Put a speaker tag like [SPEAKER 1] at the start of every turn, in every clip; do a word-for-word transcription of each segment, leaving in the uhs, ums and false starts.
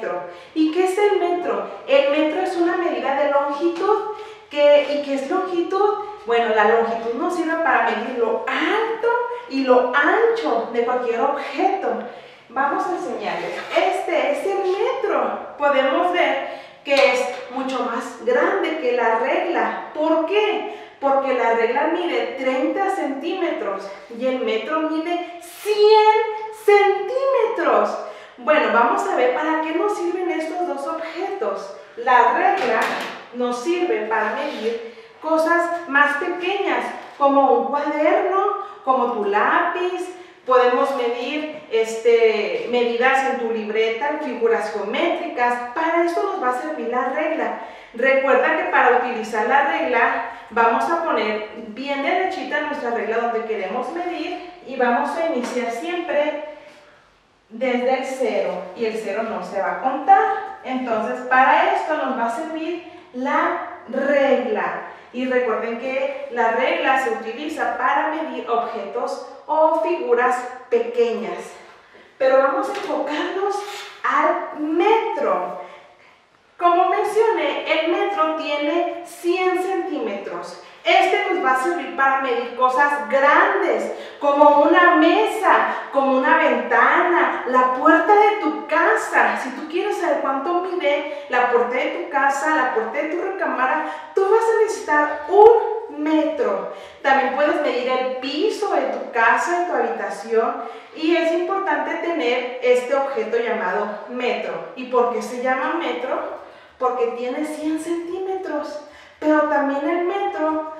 [SPEAKER 1] metro. ¿Y qué es el metro? El metro es una medida de longitud. ¿Qué, ¿Y qué es longitud? Bueno, la longitud nos sirve para medir lo alto y lo ancho de cualquier objeto. Vamos a enseñarles. Este es el metro. Podemos ver que es mucho más grande que la regla. ¿Por qué? Porque la regla mide treinta centímetros y el metro mide cien centímetros. Bueno, vamos a ver para qué nos sirven estos dos objetos. La regla nos sirve para medir cosas más pequeñas, como un cuaderno, como tu lápiz. Podemos medir este, medidas en tu libreta, figuras geométricas. Para esto nos va a servir la regla. Recuerda que para utilizar la regla vamos a poner bien derechita nuestra regla donde queremos medir y vamos a iniciar siempre desde el cero y el cero no se va a contar. Entonces para esto nos va a servir la regla. Y recuerden que la regla se utiliza para medir objetos o figuras pequeñas. Pero vamos a enfocarnos al metro. Como mencioné, el metro tiene cien centímetros. Este nos va a servir para medir cosas grandes, como una mesa, como una ventana, la puerta de tu casa. Si tú quieres saber cuánto mide la puerta de tu casa, la puerta de tu recámara, tú vas a necesitar un metro. También puedes medir el piso de tu casa, de tu habitación. Y es importante tener este objeto llamado metro. ¿Y por qué se llama metro? Porque tiene cien centímetros. Pero también el metro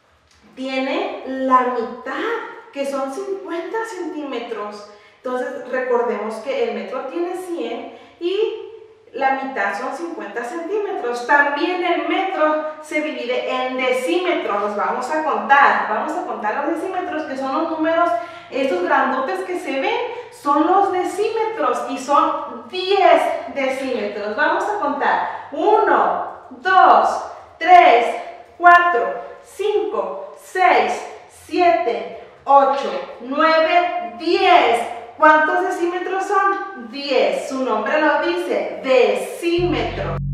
[SPEAKER 1] tiene la mitad, que son cincuenta centímetros. Entonces recordemos que el metro tiene cien y la mitad son cincuenta centímetros. También el metro se divide en decímetros. Los vamos a contar. Vamos a contar los decímetros, que son los números, estos grandotes que se ven, son los decímetros y son diez decímetros. Vamos a contar. uno, dos, tres, cuatro, cinco, seis, siete, ocho, nueve, diez. ¿Cuántos decímetros son? diez. Su nombre lo dice, decímetro.